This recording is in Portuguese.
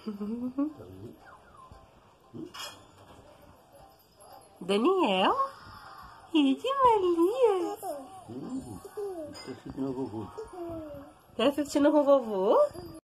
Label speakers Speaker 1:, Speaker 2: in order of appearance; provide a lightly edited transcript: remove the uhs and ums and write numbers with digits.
Speaker 1: Daniel? Ide, Maria.
Speaker 2: Tô assistindo o vovô.
Speaker 1: Tá assistindo com o vovô?